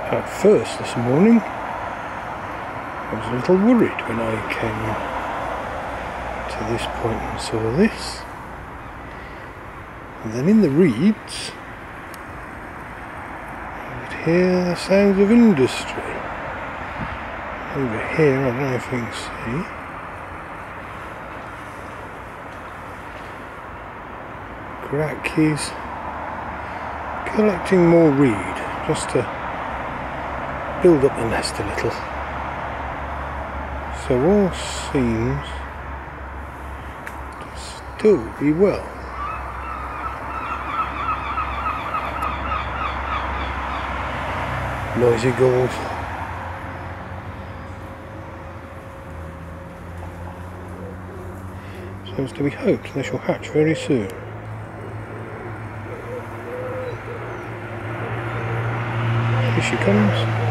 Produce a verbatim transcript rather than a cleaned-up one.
At first this morning I was a little worried when I came to this point and saw this, and then in the reeds I could hear the sounds of industry. Over here, I don't know if you can see, Gracky's collecting more reed just to build up the nest a little. So all seems to still be well. Noisy gulls. So it's to be hoped they shall hatch very soon. Here she comes.